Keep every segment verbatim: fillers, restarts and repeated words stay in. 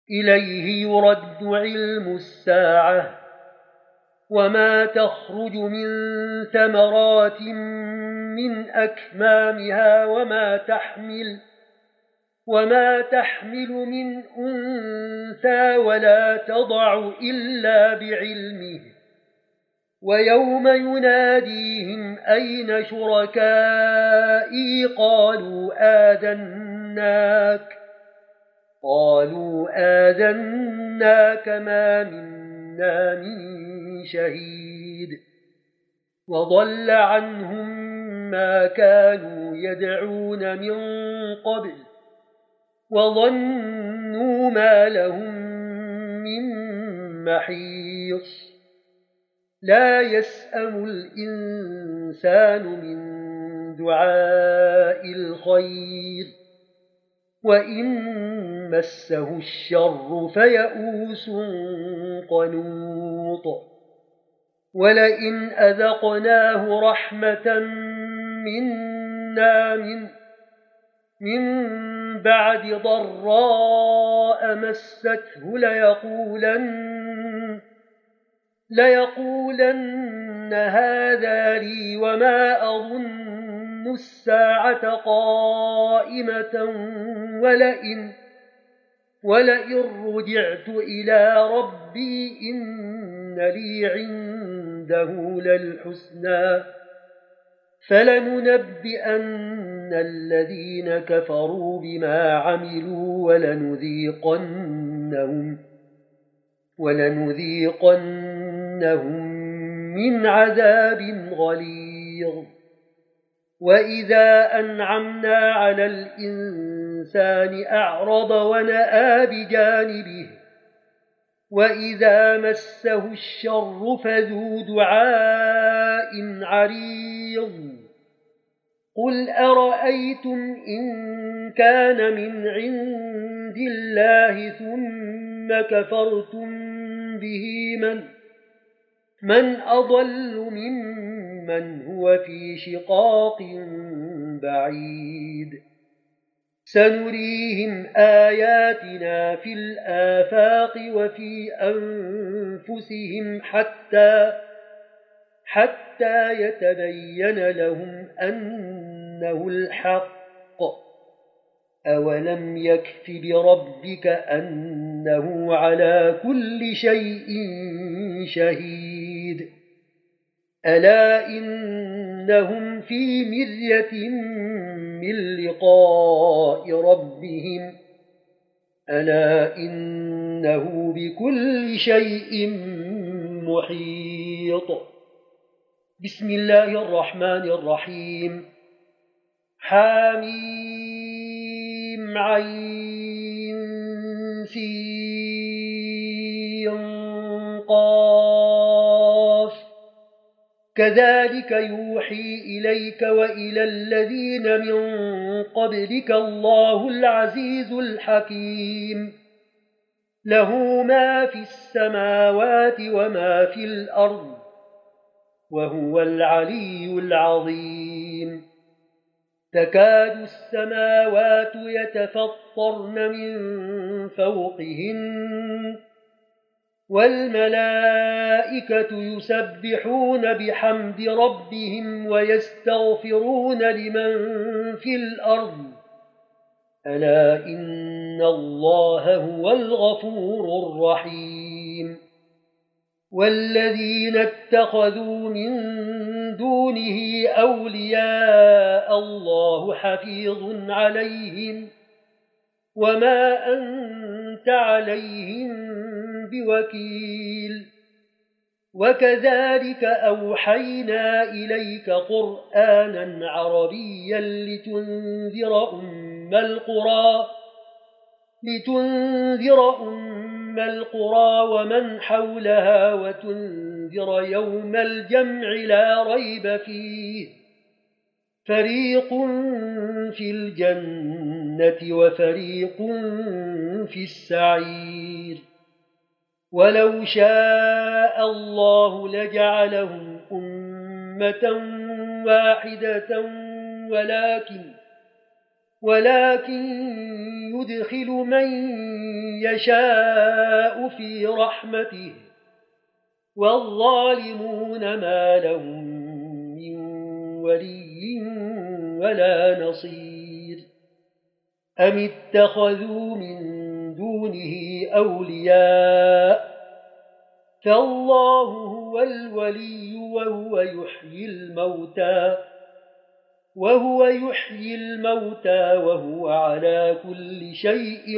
إليه يرد علم الساعة وما تخرج من ثمرات من أكمامها وما تحمل وما تحمل من أنثى ولا تضع إلا بعلمه ويوم يناديهم أين شركائي قالوا آذناك قالوا آذناك ما منا من شهيد وضل عنهم ما كانوا يدعون من قبل وظنوا ما لهم من محيص لا يسأم الإنسان من دعاء الخير وإن مسه الشر فيئوس قنوط ولئن أذقناه رحمة منا من من بعد ضراء مسته ليقولن ليقولن هذا لي وما أظن الساعة قائمة ولئن ولئن رجعت إلى ربي إن لي عنده للحسنى فلننبئن الذين كفروا بما عملوا ولنذيقنهم ولنذيقنهم من عذاب غليظ وإذا أنعمنا على الإنسان أعرض ونأى بجانبه وإذا مسه الشر فذو دعاء عريض قل أرأيتم إن كان من عند الله ثم كفرتم به من من أضل ممن هو في شقاق بعيد سنريهم آياتنا في الآفاق وفي أنفسهم حتى حتى يتبين لهم أنه الحق أولم يكف بربك أنه على كل شيء شهيد ألا إنهم في مرية من لقاء ربهم ألا إنه بكل شيء محيط بسم الله الرحمن الرحيم حاميم عين سين قاف كذلك يوحي إليك وإلى الذين من قبلك الله العزيز الحكيم له ما في السماوات وما في الأرض وهو العلي العظيم تكاد السماوات يتفطرن من فوقهن والملائكة يسبحون بحمد ربهم ويستغفرون لمن في الأرض ألا إن الله هو الغفور الرحيم والذين اتخذوا من دونه أولياء الله حفيظ عليهم وما أنت عليهم بوكيل وكذلك أوحينا إليك قرآنا عربيا لتنذر أم القرى لتنذر أم القرى ومن حولها وتنذر يوم الجمع لا ريب فيه فريق في الجنة وفريق في السعير ولو شاء الله لجعلهم أمة واحدة ولكن ولكن يدخل من يشاء في رحمته والظالمون ما لهم من ولي ولا نصير أم اتخذوا من دونه أولياء فالله هو الولي وهو يحيي الموتى وهو يحيي الموتى وهو على كل شيء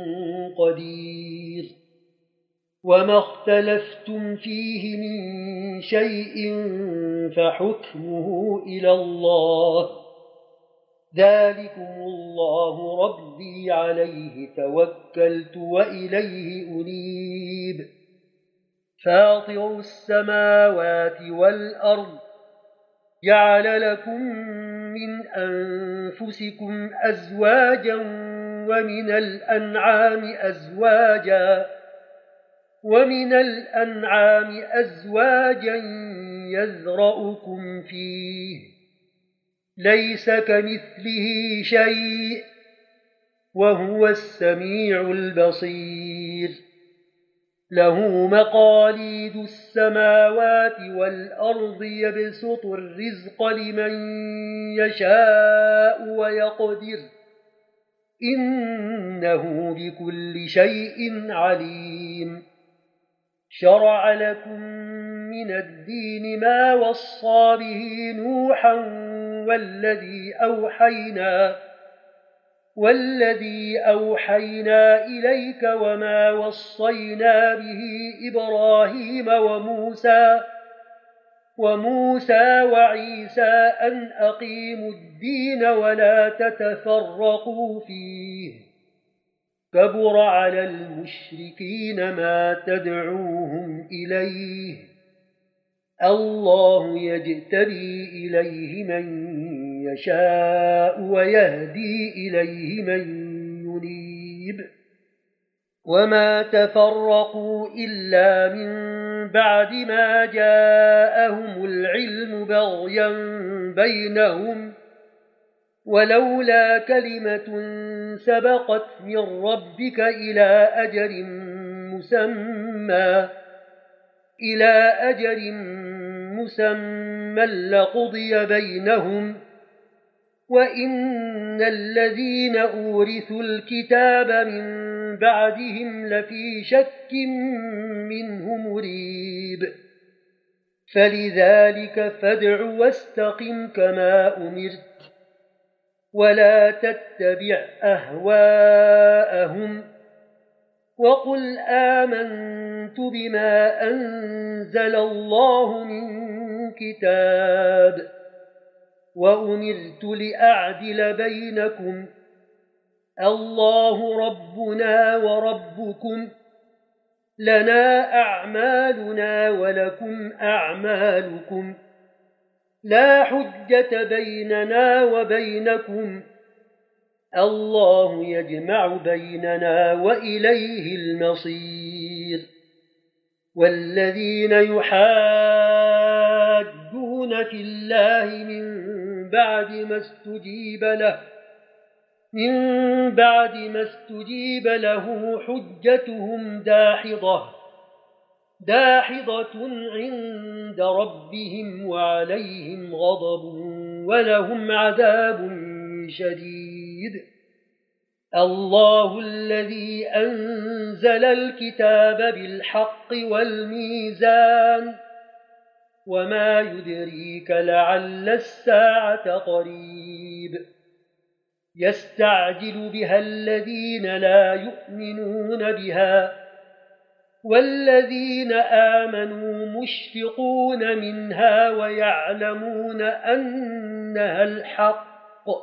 قدير وما اختلفتم فيه من شيء فحكمه إلى الله ذلكم الله ربي عليه توكلت وإليه أنيب فاطر السماوات والأرض جعل لكم من أنفسكم أزواجا ومن الأنعام أزواجا ومن الأنعام أزواجا يذرأكم فيه ليس كمثله شيء وهو السميع البصير له مقاليد السماوات والأرض يبسط الرزق لمن يشاء ويقدر إنه بكل شيء عليم شرع لكم من الدين ما وصى به نوحا والذي أوحينا والذي أوحينا إليك وما وصينا به إبراهيم وموسى وموسى وعيسى أن أقيموا الدين ولا تتفرقوا فيه كبر على المشركين ما تدعوهم إليه الله يجتبي إليه من يشاء ويهدي إليه من ينيب وما تفرقوا إلا من بعد ما جاءهم العلم بغيا بينهم ولولا كلمة سبقت من ربك إلى أجل مسمى إلى أجل مسمى لقضي بينهم وإن الذين أورثوا الكتاب من بعدهم لفي شك منه مريب فلذلك فادع واستقم كما أمرت ولا تتبع أهواءهم وقل آمنت بما أنزل الله من كتاب وأمرت لأعدل بينكم الله ربنا وربكم لنا أعمالنا ولكم أعمالكم لا حجة بيننا وبينكم الله يجمع بيننا وإليه المصير والذين يحاجون في الله من بعد ما استجيب له من بعد ما استجيب له حجتهم داحضة داحضة عند ربهم وعليهم غضب ولهم عذاب شديد الله الذي أنزل الكتاب بالحق والميزان وما يدريك لعل الساعة قريب يستعجل بها الذين لا يؤمنون بها والذين آمنوا مشفقون منها ويعلمون أنها الحق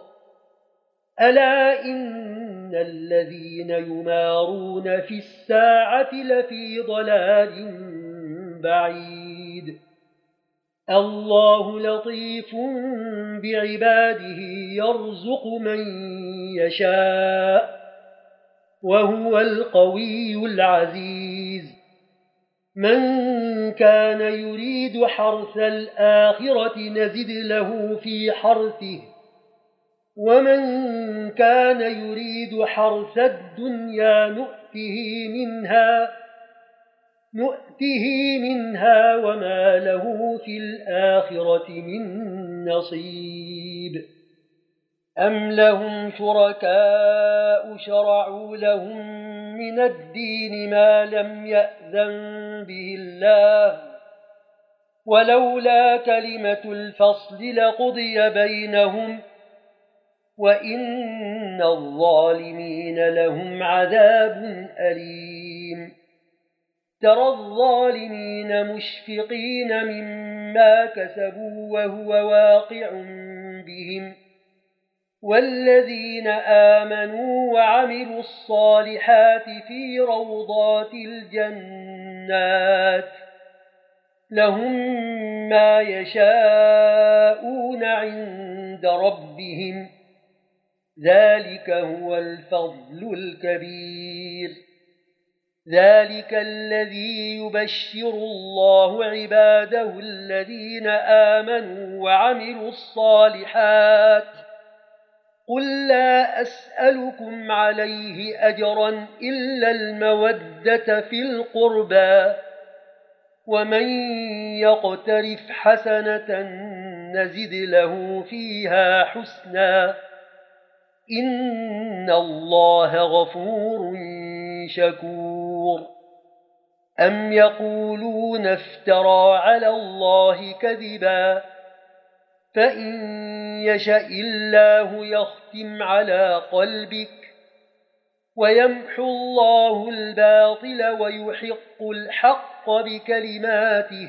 ألا إن الذين يمارون في الساعة لفي ضلال بعيد الله لطيف بعباده يرزق من يشاء وهو القوي العزيز من كان يريد حرث الآخرة نزد له في حرثه ومن كان يريد حرث الدنيا نؤته منها نؤته منها وما له في الآخرة من نصيب أم لهم شركاء شرعوا لهم من الدين ما لم يأذن به الله ولولا كلمة الفصل لقضي بينهم وإن الظالمين لهم عذاب أليم ترى الظالمين مشفقين مما كسبوا وهو واقع بهم والذين آمنوا وعملوا الصالحات في روضات الجنات لهم ما يشاءون عند ربهم ذلك هو الفضل الكبير ذلك الذي يبشر الله عباده الذين آمنوا وعملوا الصالحات قل لا أسألكم عليه أجرا إلا المودة في القربى ومن يقترف حسنة نزد له فيها حسنا إن الله غفور شكور أم يقولون افترى على الله كذبا فإن يشأ الله يختم على قلبك ويمحو الله الباطل ويحق الحق بكلماته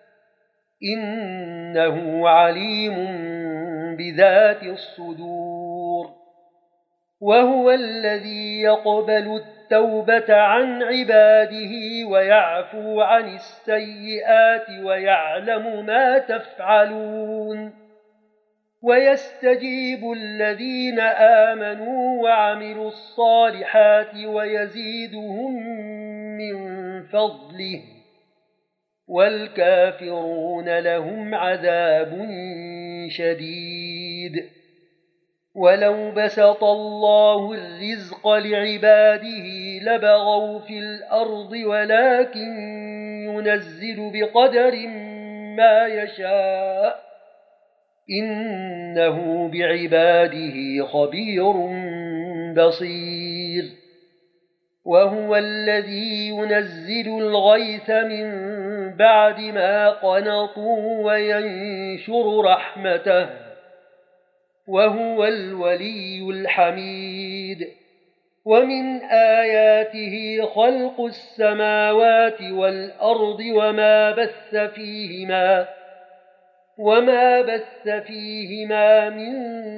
إنه عليم بذات الصدور وهو الذي يقبل التوبة عن عباده ويعفو عن السيئات ويعلم ما تفعلون ويستجيب الذين آمنوا وعملوا الصالحات ويزيدهم من فضله والكافرون لهم عذاب شديد ولو بسط الله الرزق لعباده لبغوا في الأرض ولكن ينزل بقدر ما يشاء إنه بعباده خبير بصير وهو الذي ينزل الغيث من بعد ما قنطوا وينشر رحمته وهو الولي الحميد ومن آياته خلق السماوات والأرض وما بث فيهما وما بث فيهما من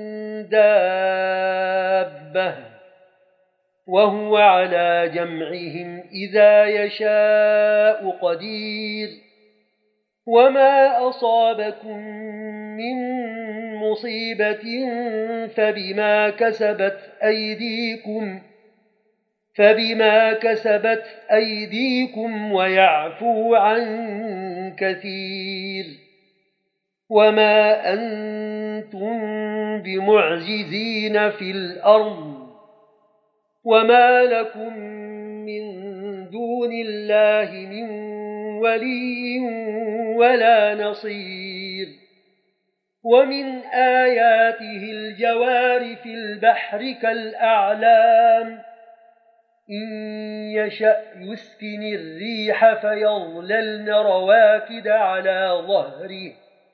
دابة وهو على جمعهم إذا يشاء قدير وما أصابكم من مصيبة فبما كسبت أيديكم فبما كسبت أيديكم ويعفو عن كثير وما أنتم بمعجزين في الأرض وما لكم من دون الله من ولي ولا نصير ومن آياته الجوار في البحر كالأعلام إن يشأ يسكن الريح فيظللن رواكد على ظهره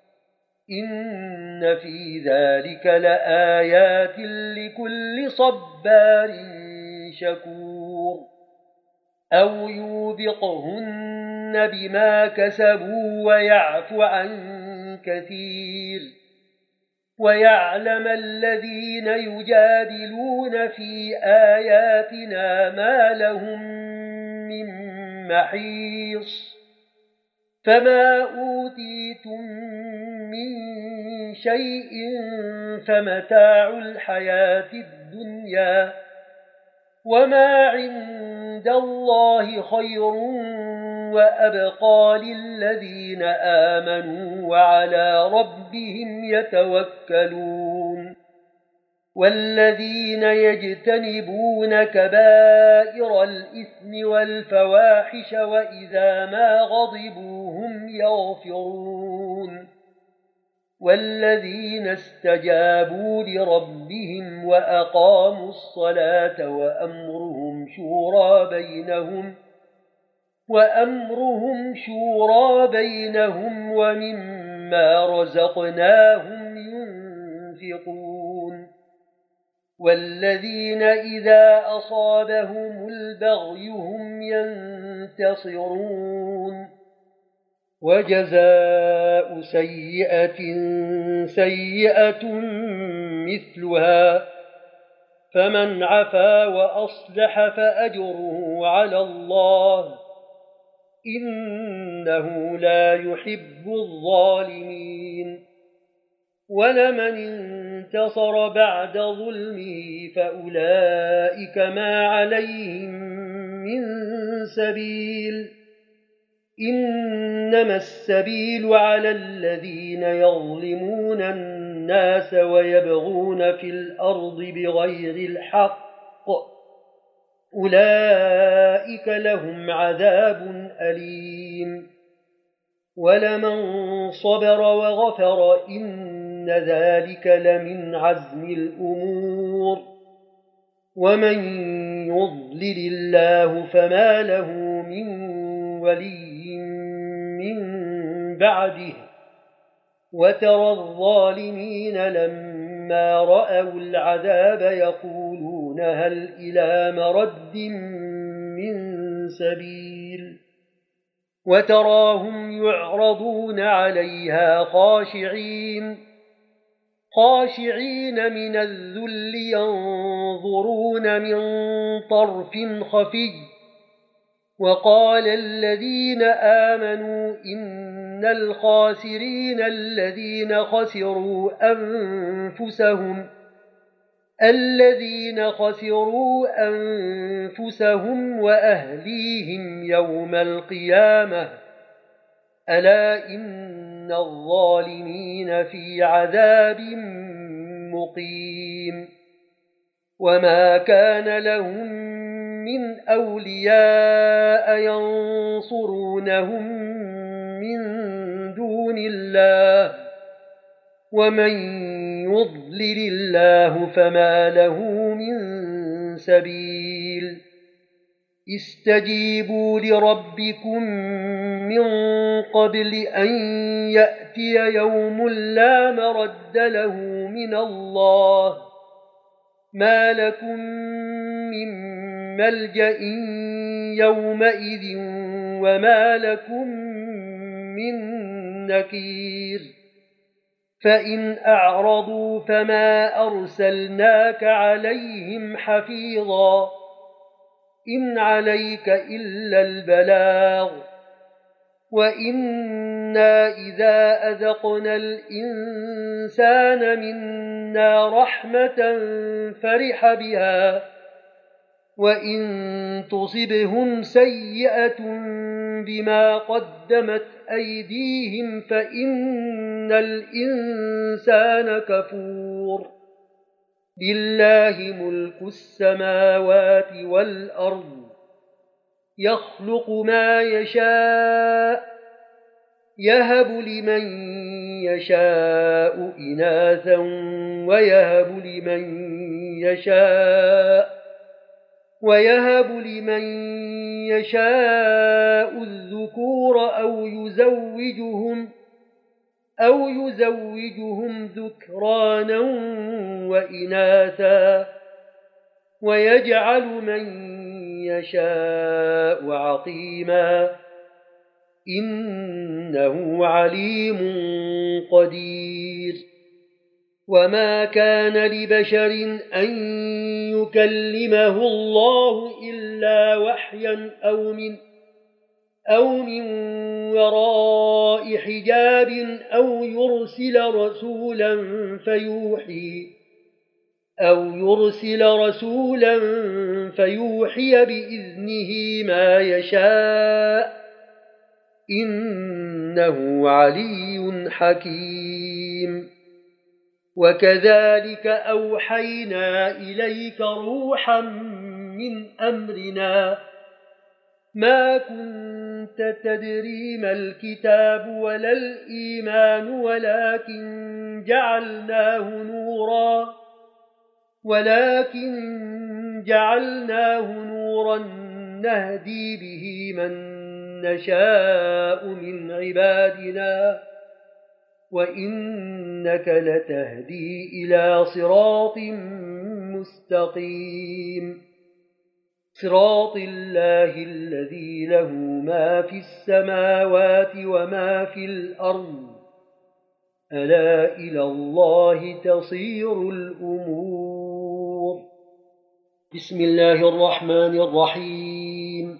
إن في ذلك لآيات لكل صبار شكور أو يوبقهن بما كسبوا ويعفو عن كثير ويعلم الذين يجادلون في آياتنا ما لهم من محيص فما أوتيتم من شيء فمتاع الحياة الدنيا وما عند الله خير وأبقى للذين آمنوا وعلى ربهم يتوكلون والذين يجتنبون كبائر الإثم والفواحش وإذا ما غضبوا هم يغفرون والذين استجابوا لربهم وأقاموا الصلاة وأمرهم شورى بينهم وأمرهم شورى بينهم ومما رزقناهم ينفقون والذين إذا أصابهم البغي هم ينتصرون وجزاء سيئة سيئة مثلها فمن عفا وأصلح فأجره على الله إنه لا يحب الظالمين ولمن انتصر بعد ظلمه فأولئك ما عليهم من سبيل إنما السبيل على الذين يظلمون الناس ويبغون في الأرض بغير الحق أولئك لهم عذاب أليم ولمن صبر وغفر إن ذلك لمن عزم الأمور ومن يضلل الله فما له من ولي من بعده وترى الظالمين لما رأوا العذاب يقولون هل إلى مرد من سبيل وتراهم يعرضون عليها خاشعين خاشعين من الذل ينظرون من طرف خفي وقال الذين آمنوا إن الخاسرين الذين خسروا أنفسهم الذين خسروا أنفسهم وأهليهم يوم القيامة ألا إن الظالمين في عذاب مقيم وما كان لهم من أولياء ينصرونهم من دون الله ومن يضلل الله فما له من سبيل استجيبوا لربكم من قبل أن يأتي يوم لا مرد له من الله ما لكم من ملجأ يومئذ وما لكم من نكير فإن أعرضوا فما أرسلناك عليهم حفيظا إن عليك إلا البلاغ وإنا إذا أذقنا الإنسان منا رحمة فرح بها وإن تصبهم سيئة بما قدمت أيديهم فإن الإنسان كفور لله ملك السماوات والأرض يخلق ما يشاء يهب لمن يشاء إناثا ويهب لمن يشاء ويهب لمن يشاء الذكور أو يزوجهم أو يزوجهم ذكرانا وإناثا ويجعل من يشاء عقيما إنه عليم قدير وما كان لبشر أن يكلمه الله إلا وحيا أو من أو من وراء حجاب أو يرسل رسولا فيوحي أو يرسل رسولا فيوحي بإذنه ما يشاء إنه علي حكيم وكذلك أوحينا إليك روحا من أمرنا ما كنت تدري ما الكتاب ولا الإيمان ولكن جعلناه نورا ولكن جعلناه نورا نهدي به من نشاء من عبادنا وإنك لتهدي إلى صراط مستقيم صراط الله الذي له ما في السماوات وما في الأرض ألا إلى الله تصير الأمور. بسم الله الرحمن الرحيم.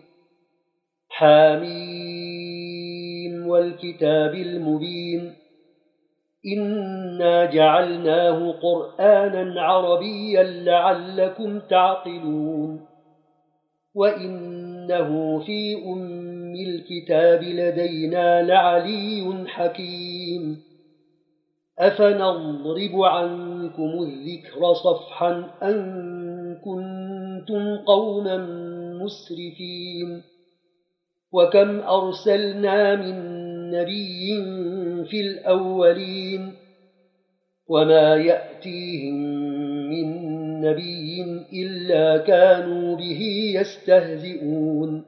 حاميم والكتاب المبين إنا جعلناه قرآنا عربيا لعلكم تعقلون وإنه في أم الكتاب لدينا لعلي حكيم أفنضرب عنكم الذكر صفحا أن كنتم قوما مسرفين وكم أرسلنا من نبي في الأولين وما يأتيهم من نبي إلا كانوا به يستهزئون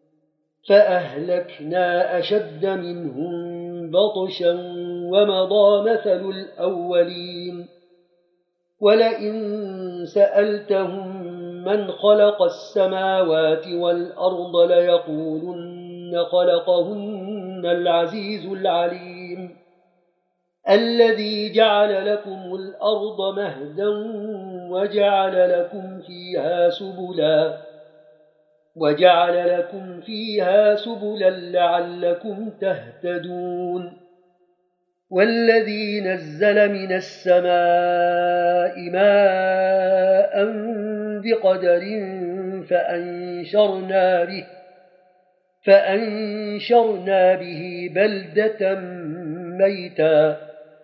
فأهلكنا أشد منهم بطشا ومضى مثل الأولين ولئن سألتهم من خلق السماوات والأرض ليقولن خلقهن العزيز العليم الذي جعل لكم الأرض مهدا وجعل لكم فيها سبلا وجعل لكم فيها سبلا لعلكم تهتدون والذي نزل من السماء ماء بقدر فأنشرنا به فأنشرنا به بلدة ميتا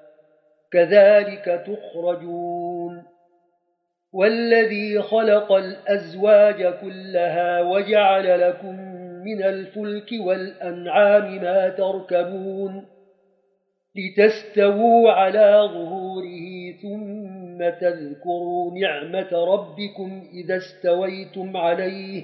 كذلك تخرجون والذي خلق الأزواج كلها وجعل لكم من الفلك والأنعام ما تركبون لتستووا على ظهوره ثم تذكروا نعمة ربكم إذا استويتم عليه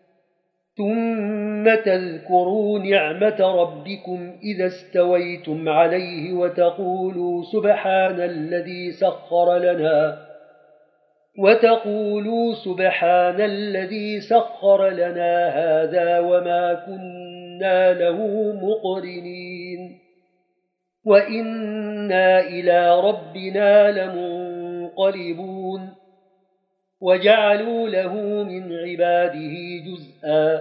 ثم تذكروا نعمة ربكم إذا استويتم عليه وتقولوا سبحان الذي سخر لنا وتقولوا سبحان الذي سخر لنا هذا وما كنا له مقرنين وإنا إلى ربنا لمنقلبون وجعلوا له من عباده جزءا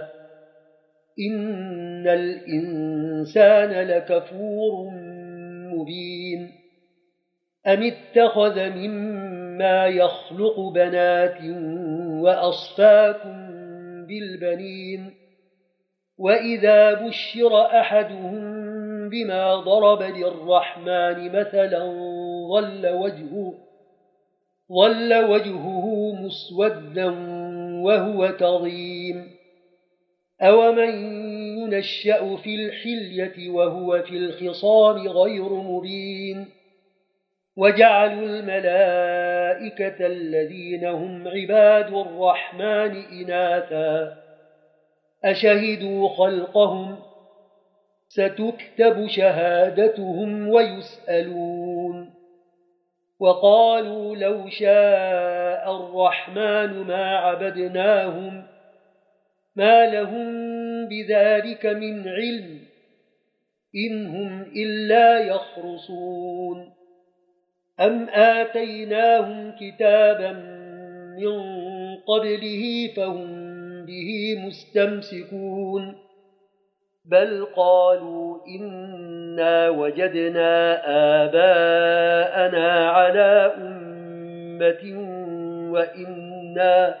إن الإنسان لكفور مبين أم اتخذ مما يخلق بنات وأصفاكم بالبنين وإذا بشر أحدهم بما ضرب للرحمن مثلا ظل وجهه ظل وجهه مسودا وهو كظيم أومن ينشأ في الحلية وهو في الخصام غير مبين وجعلوا الملائكة الذين هم عباد الرحمن إناثا أشهدوا خلقهم ستكتب شهادتهم ويسألون وقالوا لو شاء الرحمن ما عبدناهم ما لهم بذلك من علم إن هم إلا يخرصون أم آتيناهم كتابا من قبله فهم به مستمسكون بل قالوا إنا وجدنا آباءنا على أمة وإنا,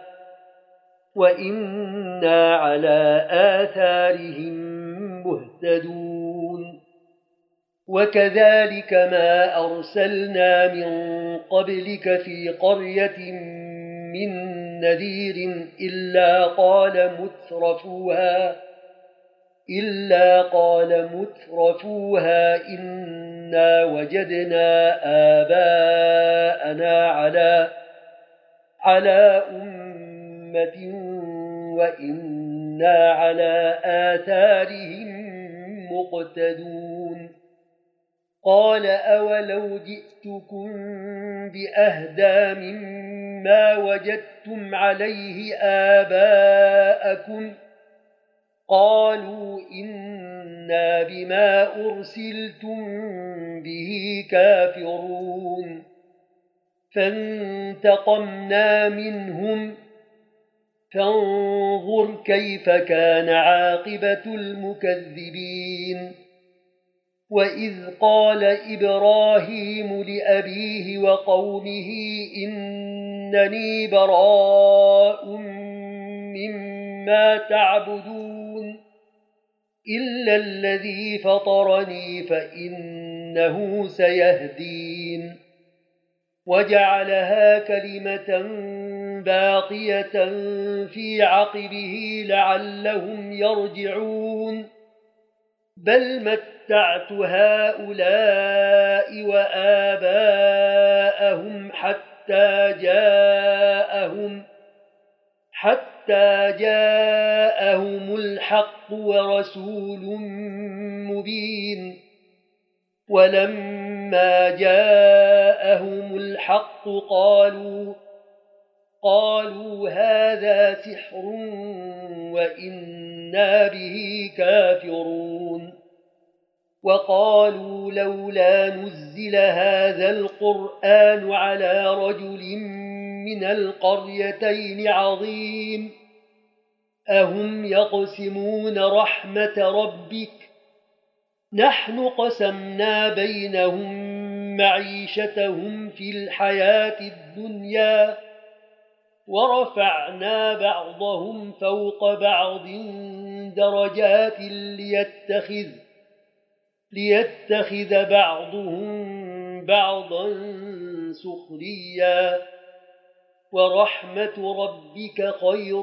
وإنا على آثارهم مهتدون وكذلك ما أرسلنا من قبلك في قرية من نذير إلا قال مترفوها إلا قال مترفوها إنا وجدنا آباءنا على على أمة وإنا على آثارهم مقتدون قال أولو جئتكم بأهدى مما وجدتم عليه آباءكم قالوا إنا بما أرسلتم به كافرون فانتقمنا منهم فانظر كيف كان عاقبة المكذبين وإذ قال إبراهيم لأبيه وقومه إنني براء مما تعبدون إلا الذي فطرني فإنه سيهدين وجعلها كلمة باقية في عقبه لعلهم يرجعون بل متعت هؤلاء وآباءهم حتى جاءهم حتى جاءهم الحق ورسول مبين ولما جاءهم الحق قالوا قالوا هذا سحر وإنا به كافرون وقالوا لولا نزل هذا القرآن على رجل من القريتين عظيم أهم يقسمون رحمة ربك نحن قسمنا بينهم معيشتهم في الحياة الدنيا ورفعنا بعضهم فوق بعض درجات ليتخذ ليتخذ بعضهم بعضا سخريا ورحمة ربك خير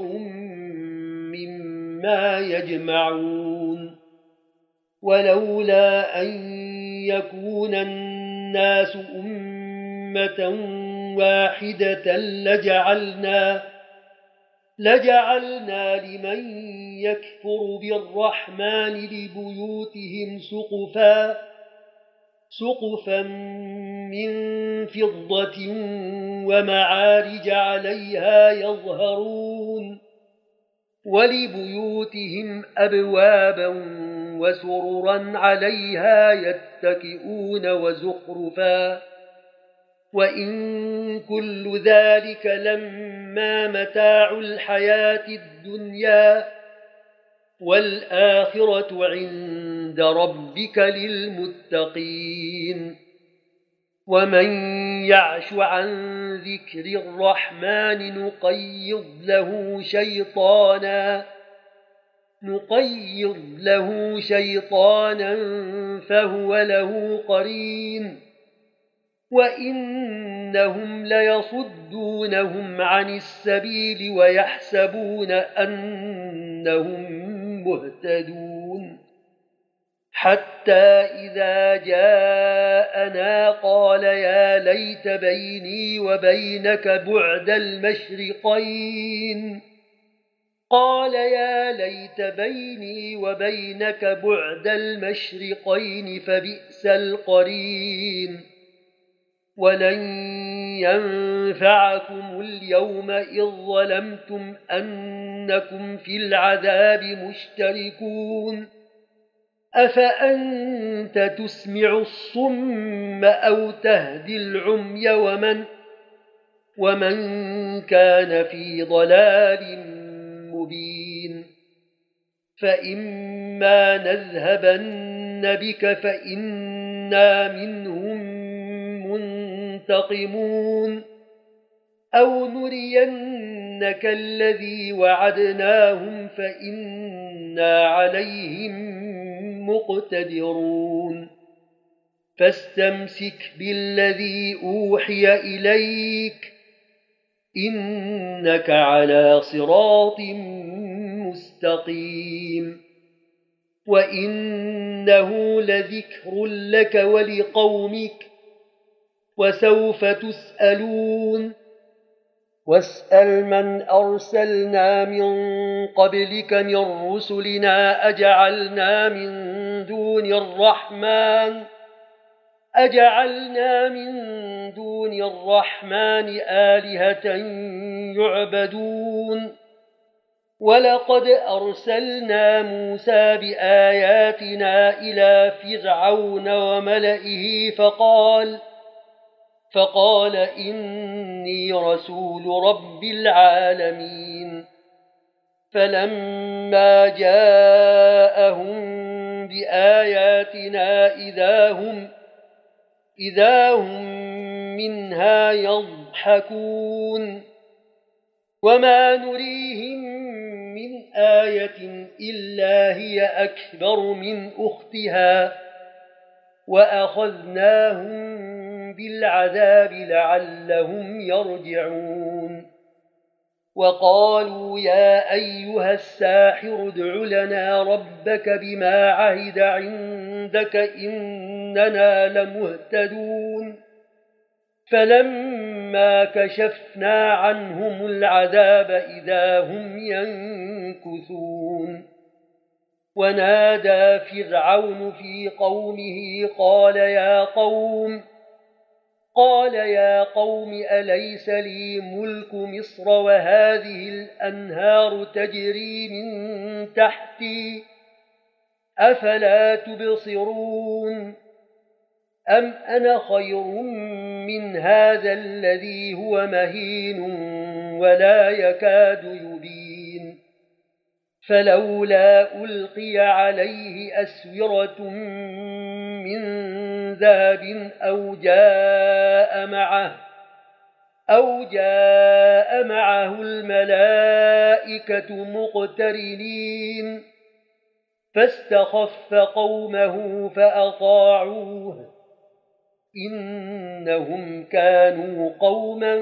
مما يجمعون ولولا أن يكون الناس أمة واحدة لجعلنا لجعلنا لمن يكفر بالرحمن لبيوتهم سقفا سقفا من فضة ومعارج عليها يظهرون ولبيوتهم أبوابا وسررا عليها يتكئون وزخرفا وإن كل ذلك لما متاع الحياة الدنيا والآخرة عند ربك للمتقين ومن يعش عن ذكر الرحمن نقيض له شيطانا نقيض له شيطانا فهو له قرين وإنهم ليصدونهم عن السبيل ويحسبون أنهم مهتدون حتى إذا جاءنا قال يا ليت بيني وبينك بعد المشرقين قال يا ليت بيني وبينك بعد المشرقين فبئس القرين ولن ينفعكم اليوم إذ ظلمتم أنكم في العذاب مشتركون أفأنت تسمع الصم أو تهدي العمي ومن, ومن كان في ضلال مبين فإما نذهبن بك فإنا منهم منتقمون أو نرينك الذي وعدناهم فإنا عليهم مقتدرون فاستمسك بالذي أوحي إليك إنك على صراط مستقيم وإنه لذكر لك ولقومك وسوف تسألون واسأل من أرسلنا من قبلك من رسلنا أجعلنا من دون الرحمن أجعلنا من دون الرحمن آلهة يعبدون ولقد أرسلنا موسى بآياتنا إلى فرعون وملئه فقال فقال إني رسول رب العالمين فلما جاءهم بآياتنا إذا هم إذا هم منها يضحكون وما نريهم من آية إلا هي أكبر من أختها وأخذناهم بالعذاب لعلهم يرجعون وقالوا يا أيها الساحر ادع لنا ربك بما عهد عندك إننا لمهتدون فلما كشفنا عنهم العذاب إذا هم ينكثون ونادى فرعون في قومه قال يا قوم قال يا قوم أليس لي ملك مصر وهذه الأنهار تجري من تحتي أفلا تبصرون أم أنا خير من هذا الذي هو مهين ولا يكاد يبين فلولا ألقي عليه أسورة من ذهب أو جاء معه أو جاء معه الملائكة مقترنين فاستخف قومه فأطاعوه إنهم كانوا قوما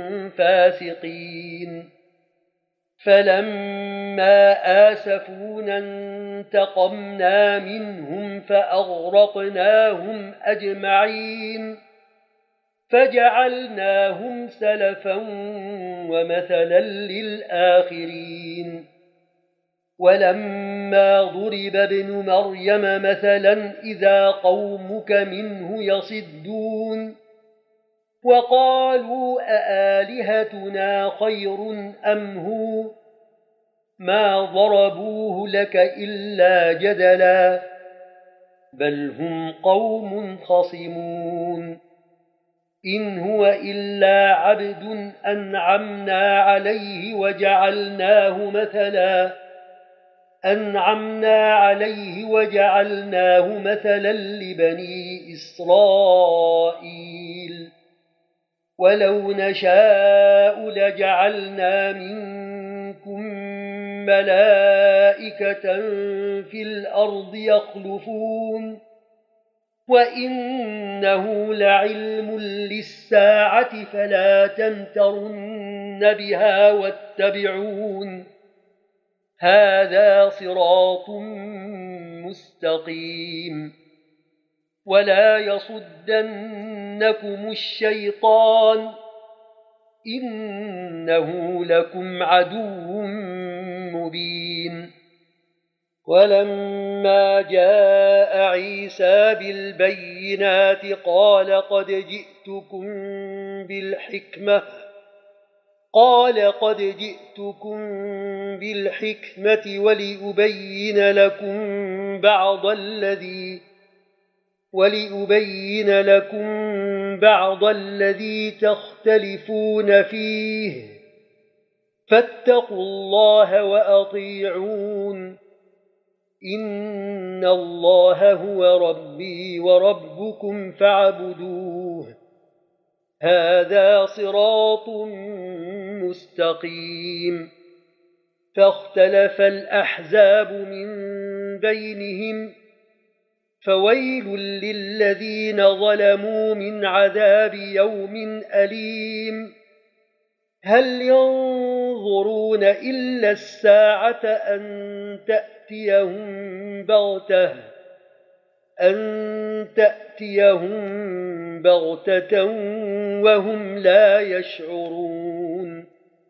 فاسقين فلما آسفونا انتقمنا منهم فأغرقناهم أجمعين فجعلناهم سلفا ومثلا للآخرين ولما ضرب ابن مريم مثلا إذا قومك منه يصدون وقالوا أآلهتنا خير أم هو ما ضربوه لك إلا جدلا بل هم قوم خصمون إن هو إلا عبد أنعمنا عليه وجعلناه مثلا أنعمنا عليه وجعلناه مثلا لبني إسرائيل ولو نشاء لجعلنا منكم ملائكة في الأرض يخلفون وإنه لعلم للساعة فلا تمترن بها واتبعون هذا صراط مستقيم ولا يصدنكم الشيطان إنه لكم عدو مبين ولما جاء عيسى بالبينات قال قد جئتكم بالحكمة قال قد جئتكم بالحكمة ولأبين لكم بعض الذي ولأبين لكم بعض الذي تختلفون فيه فاتقوا الله وأطيعون إن الله هو ربي وربكم فاعبدوه هذا صراط مستقيم فاختلف الأحزاب من بينهم فويل للذين ظلموا من عذاب يوم أليم هل ينظرون إلا الساعة أن تأتيهم بغتة أن تأتيهم بغتة وهم لا يشعرون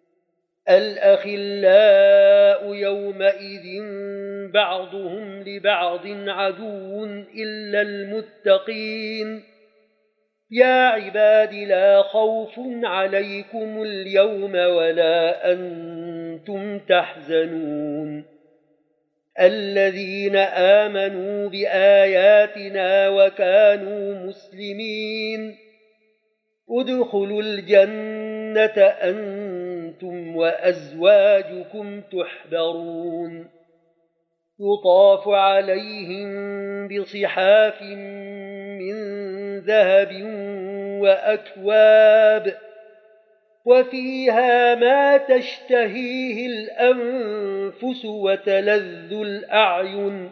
الأخلاء يومئذ بعضهم لبعض عدو إلا المتقين يا عباد لا خوف عليكم اليوم ولا أنتم تحزنون الذين آمنوا بآياتنا وكانوا مسلمين ادخلوا الجنة أنتم وأزواجكم تحبرون يطاف عليهم بصحاف من ذهب وأكواب وفيها ما تشتهيه الأنفس وتلذ الأعين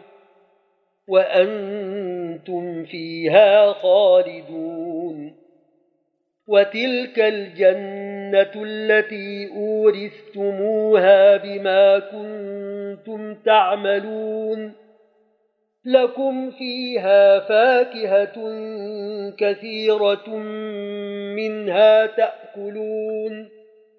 وأنتم فيها خالدون وتلك الجنة التي أورثتموها بما كنتم تعملون لكم فيها فاكهة كثيرة منها تأكلون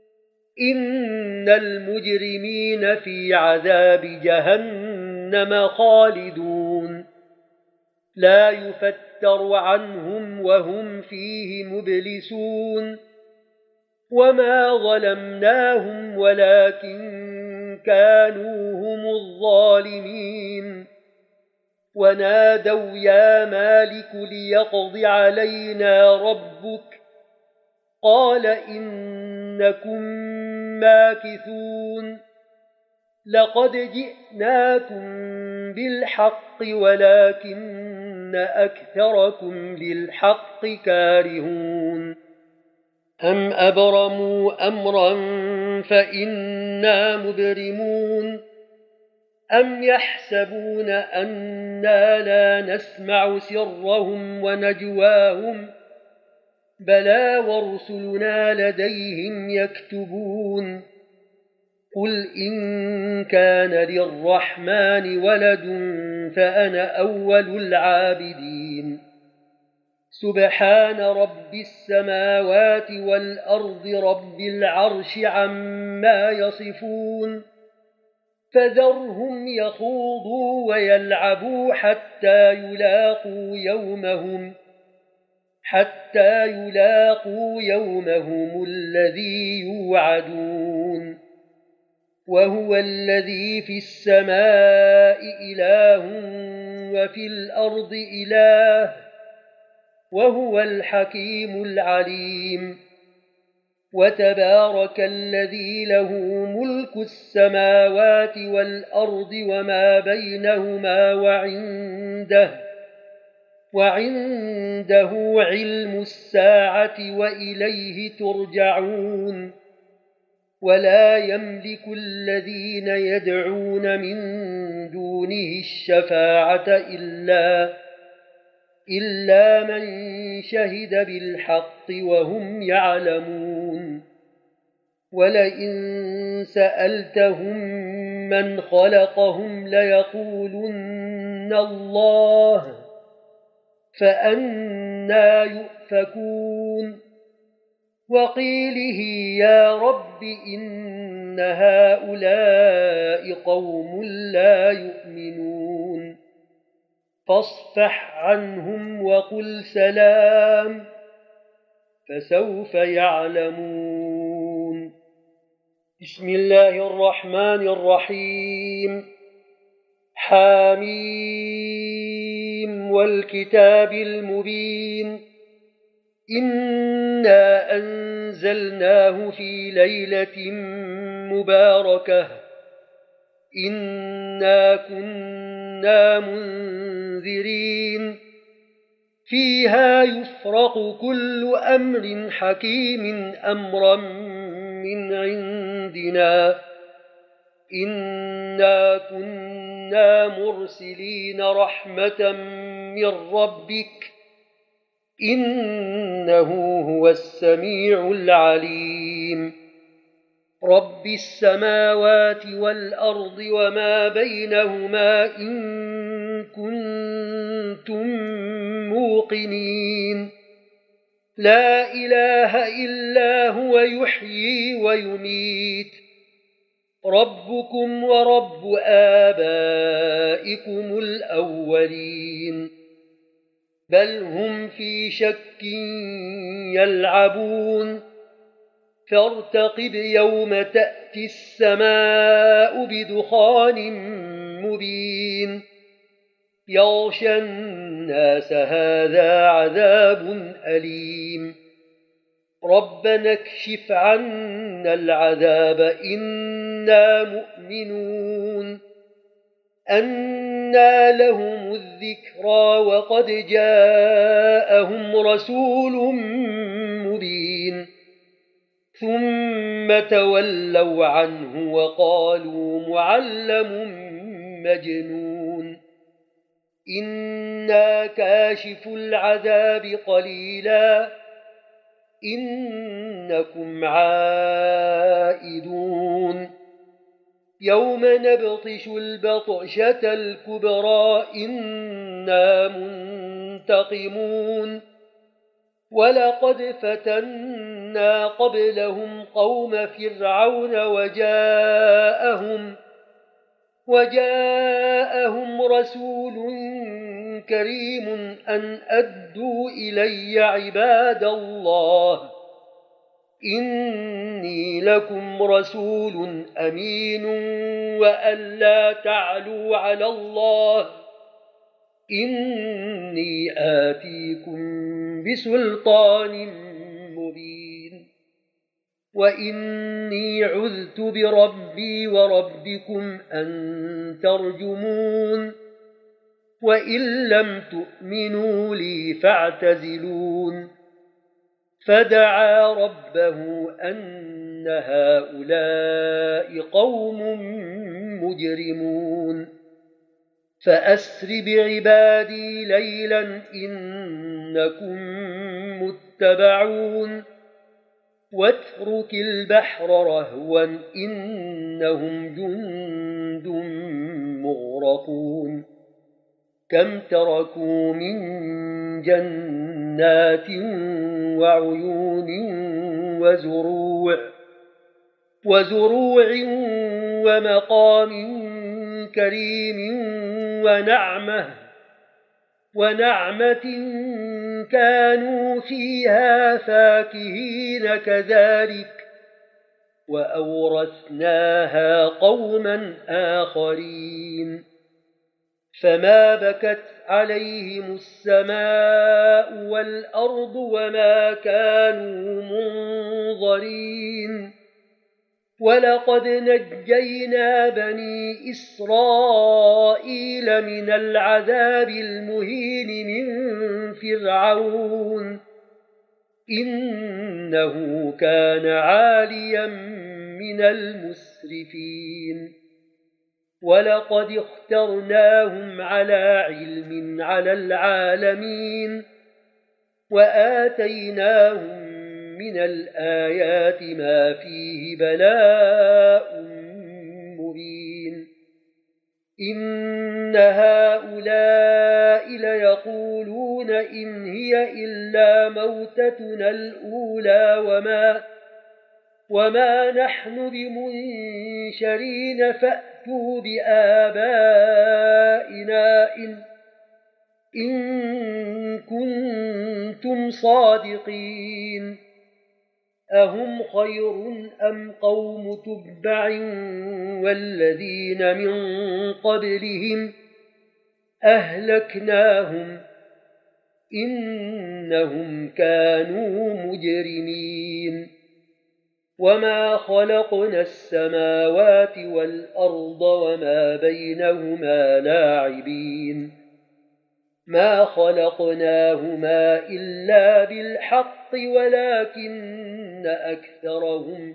إن المجرمين في عذاب جهنم خالدون لا يفتر عنهم وهم فيه مبلسون وما ظلمناهم ولكن كانوا هم الظالمين ونادوا يا مالك ليقض علينا ربك قال إنكم ماكثون لقد جئناكم بالحق ولكن أكثركم للحق كارهون أم أبرموا أمرا فإنا مبرمون أم يحسبون أنا لا نسمع سرهم ونجواهم بلى ورسلنا لديهم يكتبون قل إن كان للرحمن ولد فأنا أول العابدين سبحان رب السماوات والأرض رب العرش عما يصفون فذرهم يخوضوا ويلعبوا حتى يلاقوا يومهم حتى يلاقوا يومهم الذي يوعدون وهو الذي في السماء إله وفي الأرض إله وهو الحكيم العليم وتبارك الذي له ملك السماوات والأرض وما بينهما وعنده وعنده علم الساعة وإليه ترجعون ولا يملك الذين يدعون من دونه الشفاعة إلا إلا من شهد بالحق وهم يعلمون ولئن سألتهم من خلقهم ليقولن الله فأنى يؤفكون وقيله يا رب إن هؤلاء قوم لا يؤمنون فاصفح عنهم وقل سلام فسوف يعلمون بسم الله الرحمن الرحيم حاميم والكتاب المبين إنا أنزلناه في ليلة مباركة إنا كنا منذرين فيها يفرق كل أمر حكيم أمرا من عندنا إنا كنا مرسلين رحمة من ربك إنه هو السميع العليم رب السماوات والأرض وما بينهما إن كنتم موقنين لا إله إلا هو يحيي ويميت ربكم ورب آبائكم الأولين بل هم في شك يلعبون فارتقب يوم تأتي السماء بدخان مبين يغشى الناس هذا عذاب أليم ربنا اكشف عنا العذاب إنا مؤمنون أنى لهم الذكرى وقد جاءهم رسول مبين ثم تولوا عنه وقالوا معلم مجنون إنا كاشف العذاب قليلا إنكم عائدون يوم نبطش البطشة الكبرى إنا منتقمون ولقد فتنا قبلهم قوم فرعون وجاءهم وجاءهم رسول كريم أن أدوا إلي عباد الله إني لكم رسول أمين وأن لا تعلوا على الله إني آتيكم بسلطان مبين وإني عذت بربي وربكم أن ترجمون وإن لم تؤمنوا لي فاعتزلون فدعا ربه أن هؤلاء قوم مجرمون فأسر بعبادي ليلا إنكم متبعون واترك البحر رهوا إنهم جند مغرقون كم تركوا من جنات وعيون وزروع وزروع ومقام كريم ونعمة ونعمة كانوا فيها فاكهين كذلك وأورثناها قوما آخرين فما بكت عليهم السماء والأرض وما كانوا منظرين ولقد نجينا بني إسرائيل من العذاب المهين من فرعون إنه كان عاليا من المسرفين ولقد اخترناهم على علم على العالمين وآتيناهم من الآيات ما فيه بلاء مبين إن هؤلاء ليقولون إن هي إلا موتتنا الأولى وما, وما نحن بمنشرين فأتوا بآبائنا إن, إن كنتم صادقين أهم خير أم قوم تبع والذين من قبلهم أهلكناهم إنهم كانوا مجرمين وما خلقنا السماوات والأرض وما بينهما لاعبين ما خلقناهما إلا بالحق ولكن أكثرهم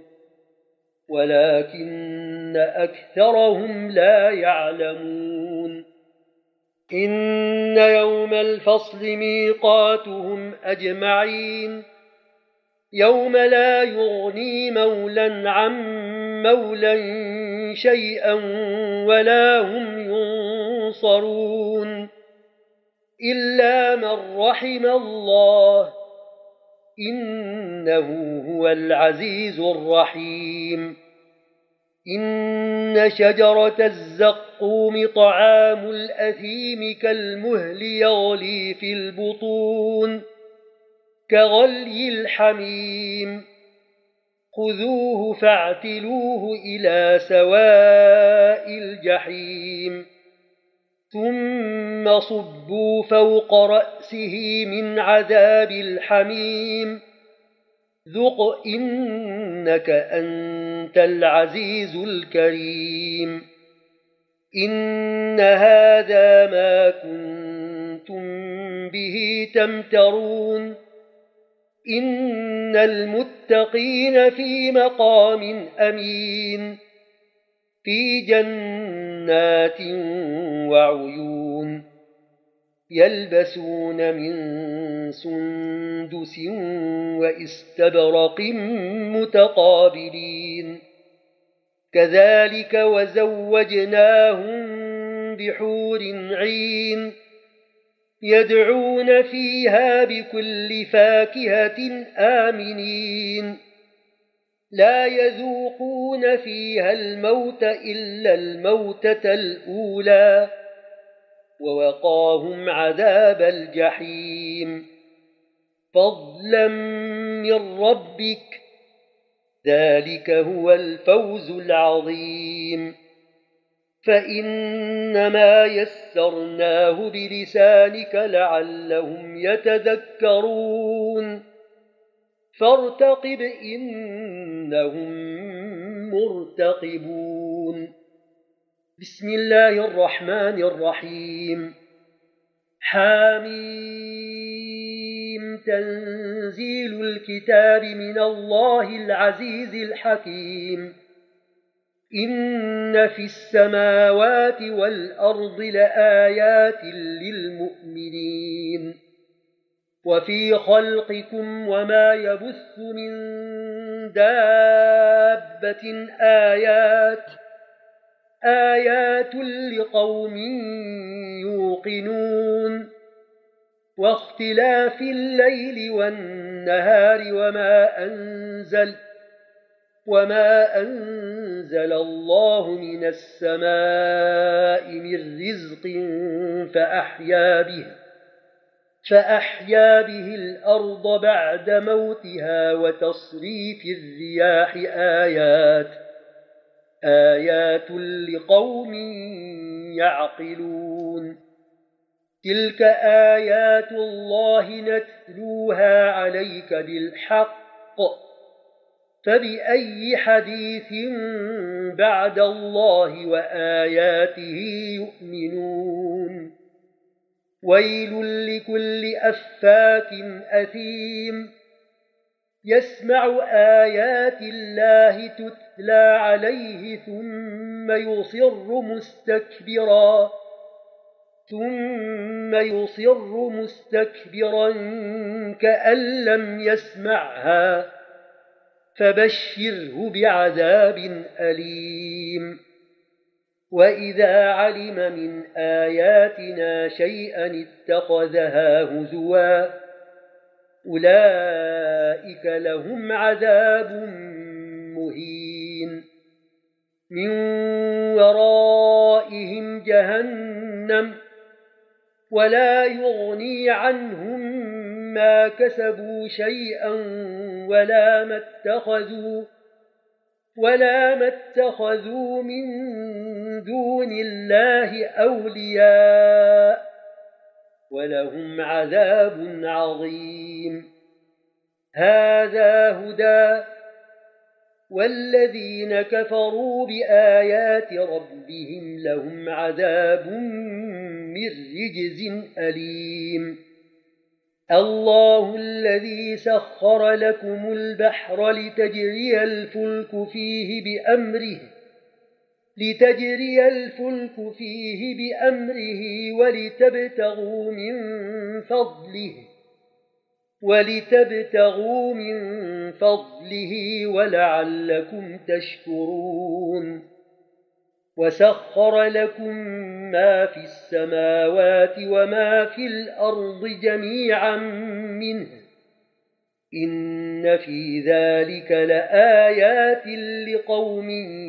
ولكن أكثرهم لا يعلمون إن يوم الفصل ميقاتهم أجمعين يوم لا يغني مولى عن مولى شيئا ولا هم ينصرون إلا من رحم الله إنه هو العزيز الرحيم إن شجرة الزقوم طعام الأثيم كالمهل يغلي في البطون كغلي الحميم خذوه فاعتلوه إلى سواء الجحيم ثم صبوا فوق رأسه من عذاب الحميم ذق إنك أنت العزيز الكريم إن هذا ما كنتم به تمترون إن المتقين في مقام أمين في جنات وعيون يلبسون من سندس واستبرق متقابلين كذلك وزوجناهم بحور عين يدعون فيها بكل فاكهة آمنين لا يذوقون فيها الموت إلا الموتة الأولى ووقاهم عذاب الجحيم فضلا من ربك ذلك هو الفوز العظيم فإنما يسرناه بلسانك لعلهم يتذكرون فارتقب إنهم مرتقبون بسم الله الرحمن الرحيم حاميم تنزيل الكتاب من الله العزيز الحكيم إن في السماوات والأرض لآيات للمؤمنين وفي خلقكم وما يبث من دابة آيات آيات لقوم يوقنون واختلاف الليل والنهار وما أنزل وما أنزل الله من السماء من رزق فأحيا به فأحيا به الأرض بعد موتها وتصريف الرياح آيات آيات لقوم يعقلون تلك آيات الله نتلوها عليك بالحق فبأي حديث بعد الله وآياته يؤمنون ويل لكل أفاك أثيم يسمع آيات الله تتلى عليه ثم يصر مستكبرا ثم يصر مستكبرا كأن لم يسمعها فبشره بعذاب أليم وإذا علم من آياتنا شيئا اتخذها هزوا أولئك لهم عذاب مهين من ورائهم جهنم ولا يغني عنهم ما كسبوا شيئا ولا ما اتخذوا ولا ما اتخذوا من دون الله أولياء ولهم عذاب عظيم هذا هدى والذين كفروا بآيات ربهم لهم عذاب من رجز أليم الله الذي سخر لكم البحر لتجري الفلك فيه بأمره لتجري الفلك فيه بأمره ولتبتغوا من فضله ولتبتغوا من فضله ولعلكم تشكرون وسخر لكم ما في السماوات وما في الأرض جميعا منه إن في ذلك لآيات لقوم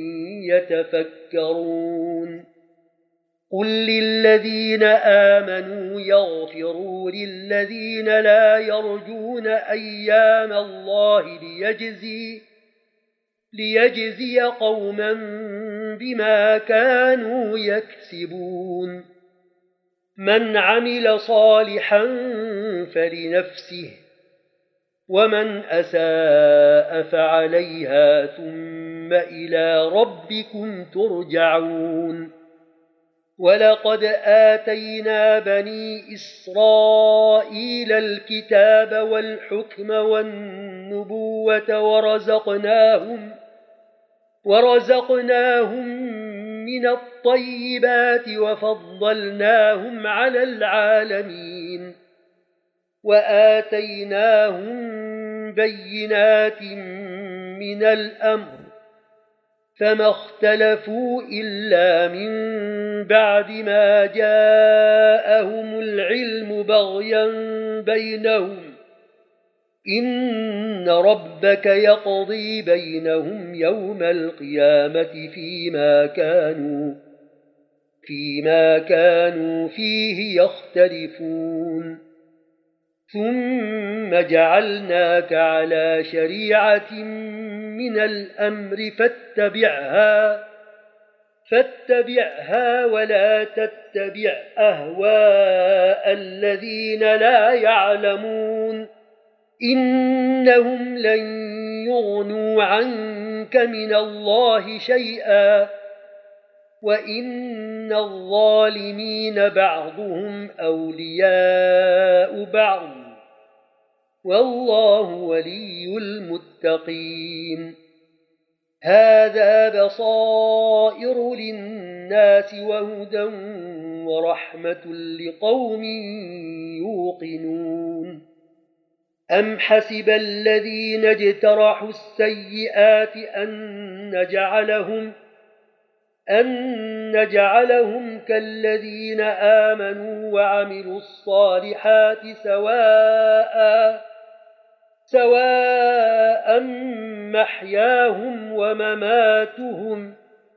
يتفكرون قل للذين آمنوا يغفروا للذين لا يرجون أيام الله ليجزي, ليجزي قوما بما كانوا يكسبون من عمل صالحا فلنفسه ومن أساء فعليها ثم إلى ربكم ترجعون ولقد آتينا بني إسرائيل الكتاب والحكم والنبوة ورزقناهم, ورزقناهم من الطيبات وفضلناهم على العالمين وآتيناهم بينات من الأمر فما اختلفوا إلا من بعد ما جاءهم العلم بغيا بينهم إن ربك يقضي بينهم يوم القيامة فيما كانوا, فيما كانوا فيه يختلفون ثم جعلناك على شريعة من الأمر فاتبعها, فاتبعها ولا تتبع أهواء الذين لا يعلمون إنهم لن يغنوا عنك من الله شيئا وإن الظالمين بعضهم أولياء بعض والله ولي المتقين هذا بصائر للناس وهدى ورحمة لقوم يوقنون أم حسب الذين اجترحوا السيئات أن نجعلهم, أن نجعلهم كالذين آمنوا وعملوا الصالحات سواء سواء محياهم ومماتهم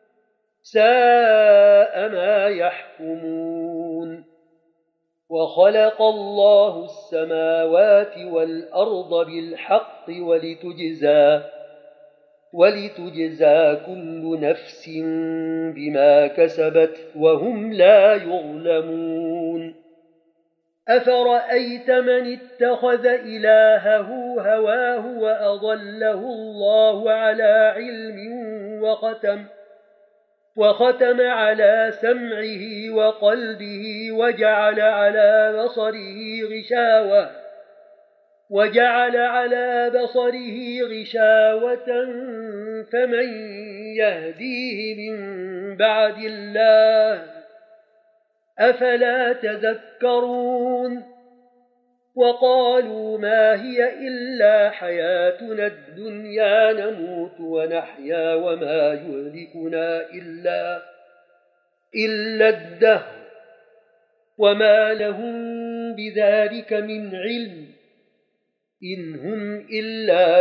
ساء ما يحكمون وخلق الله السماوات والأرض بالحق ولتجزى ولتجزى كل نفس بما كسبت وهم لا يظلمون أفرأيت من اتخذ إلهه هواه وأضله الله على علم وختم, وختم على سمعه وقلبه وجعل على بصره غشاوة وجعل على بصره غشاوة فمن يهديه من بعد الله أفلا تذكرون وقالوا ما هي إلا حياتنا الدنيا نموت ونحيا وما يهلكنا إلا, إلا الدهر وما لهم بذلك من علم إن هم إلا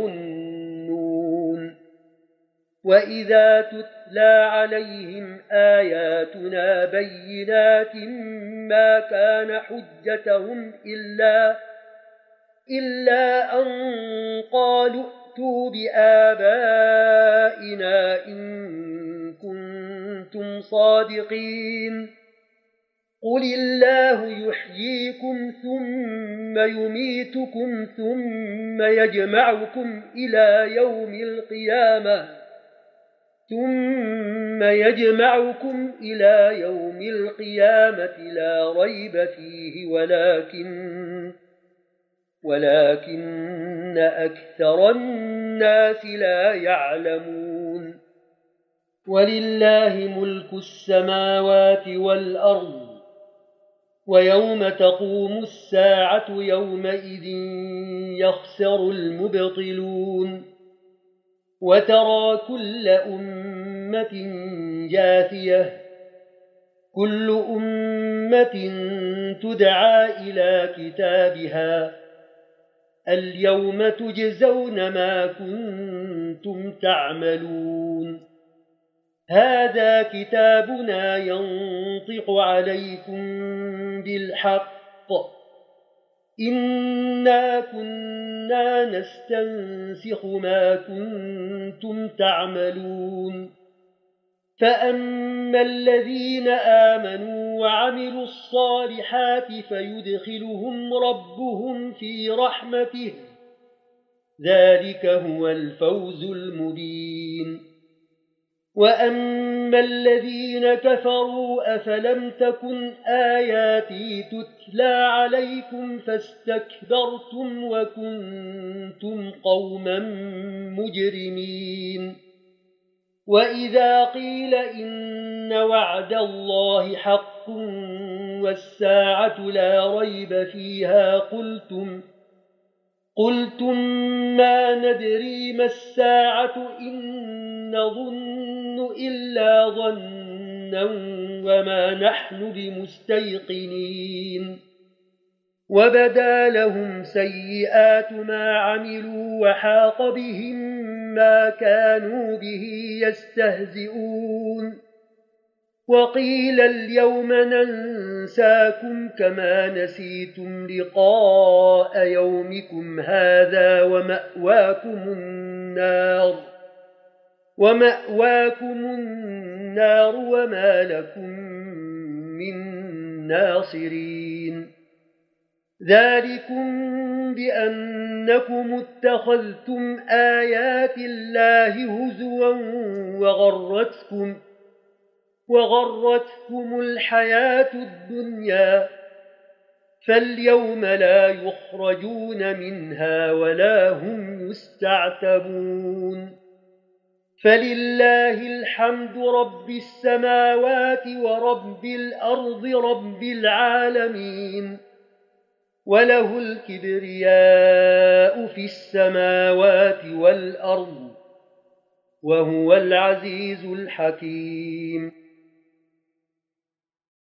يظنون وإذا تتلى عليهم آياتنا بينات ما كان حجتهم إلا, إلا أن قالوا ائتوا بآبائنا إن كنتم صادقين قل الله يحييكم ثم يميتكم ثم يجمعكم إلى يوم القيامة ثم يجمعكم إلى يوم القيامة لا ريب فيه ولكن ولكن أكثر الناس لا يعلمون ولله ملك السماوات والأرض ويوم تقوم الساعة يومئذ يخسر المبطلون وترى كل أمة جاثية كل أمة تدعى إلى كتابها اليوم تجزون ما كنتم تعملون هذا كتابنا ينطق عليكم بالحق إنا كنا نستنسخ ما كنتم تعملون فأما الذين آمنوا وعملوا الصالحات فيدخلهم ربهم في رحمته ذلك هو الفوز المبين وأما الذين كفروا أفلم تكن آياتي تتلى عليكم فاستكبرتم وكنتم قوما مجرمين وإذا قيل إن وعد الله حق والساعة لا ريب فيها قلتم قلتم ما ندري ما الساعة إن نظن إلا ظنا وما نحن بمستيقنين وبدا لهم سيئات ما عملوا وحاق بهم ما كانوا به يستهزئون وقيل اليوم ننساكم كما نسيتم لقاء يومكم هذا ومأواكم النار ومأواكم النار وما لكم من ناصرين ذلكم بأنكم اتخذتم آيات الله هزوا وغرتكم وغرتكم الحياة الدنيا فاليوم لا يخرجون منها ولا هم يستعتبون فلله الحمد رب السماوات ورب الأرض رب العالمين وله الكبرياء في السماوات والأرض وهو العزيز الحكيم